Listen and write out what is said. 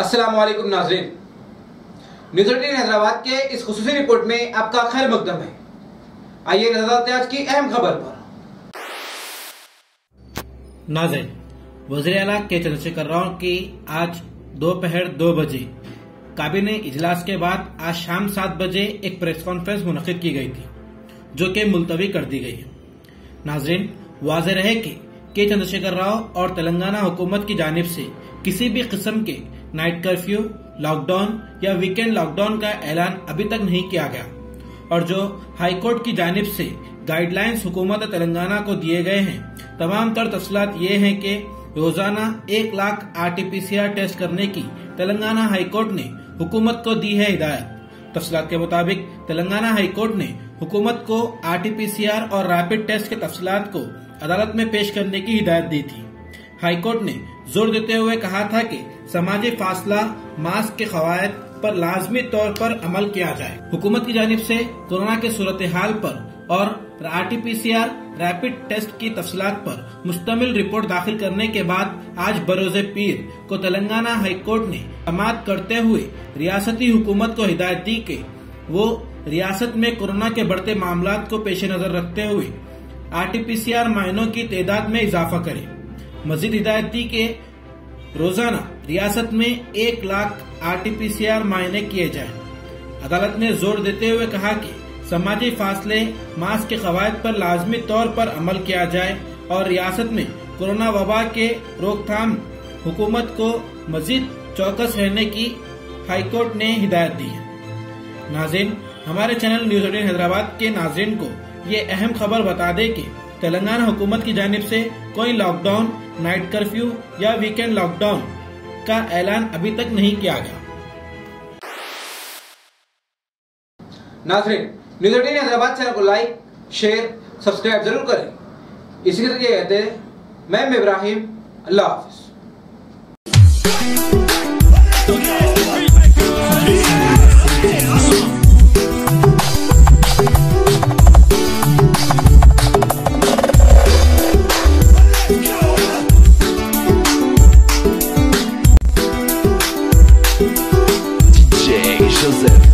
अस्सलाम वालेकुम नाज़रीन, न्यूज़ 18 हैदराबाद के इस खुसूसी रिपोर्ट में आपका खैर मकदम है। आइए नजर डालते हैं आज की अहम खबर पर। नाज़रीन, वज़ीर आला के चंद्रशेखर राव की आज दोपहर 2 बजे काबीना इजलास के बाद आज शाम 7 बजे एक प्रेस कॉन्फ्रेंस मुनक्किद की गई थी, जो कि मुलतवी कर दी गई है। नाज़रीन, वाज़ेह रहे कि के चंद्रशेखर राव और तेलंगाना हुकूमत की जानिब से किसी भी किस्म के नाइट कर्फ्यू, लॉकडाउन या वीकेंड लॉकडाउन का ऐलान अभी तक नहीं किया गया और जो हाईकोर्ट की जानिब से गाइडलाइंस हुकूमत तेलंगाना को दिए गए हैं, तमाम तर तफसीलात ये हैं कि रोजाना 1 लाख RT-PCR टेस्ट करने की तेलंगाना हाईकोर्ट ने हुकूमत को दी है हिदायत। तफसीलात के मुताबिक तेलंगाना हाईकोर्ट ने हुकूमत को RT-PCR और रैपिड टेस्ट के तफसीलात को अदालत में पेश करने की हिदायत दी थी। हाईकोर्ट ने जोर देते हुए कहा था कि समाजी फासला, मास्क के कवायद पर लाजमी तौर पर अमल किया जाए। हुकूमत की जानिब से कोरोना के सूरत हाल पर और RT-PCR रैपिड टेस्ट की तफसीलात पर मुश्तमिल रिपोर्ट दाखिल करने के बाद आज बरोज़े पीर को तेलंगाना हाईकोर्ट ने समाअत करते हुए रियासती हुकूमत को हिदायत दी कि वो रियासत में कोरोना के बढ़ते मामलात को पेश नजर रखते हुए RT-PCR मायनों की तादाद में इजाफा करे। मजीद हिदायत दी कि रोजाना रियासत में 1 लाख RT-PCR मायने किए जाए। अदालत ने जोर देते हुए कहा कि समाजी फासले, मास्क के कवायद पर लाजमी तौर पर अमल किया जाए और रियासत में कोरोना वबा के रोकथाम हुकूमत को मजीद चौकस रहने की हाईकोर्ट ने हिदायत दी है। नाज़रीन, हमारे चैनल न्यूज़ 18 हैदराबाद के नाज़रीन को ये अहम खबर बता दे कि तेलंगाना हुकूमत की जानिब से कोई लॉकडाउन, नाइट कर्फ्यू या वीकेंड लॉकडाउन का ऐलान अभी तक नहीं किया गया। नाज़रीन, न्यूज़ 18 हैदराबाद चैनल को लाइक, शेयर, सब्सक्राइब जरूर करें। इसी तरह कहते हैं, मैं इब्राहिम, अल्लाह हाफिज। Joseph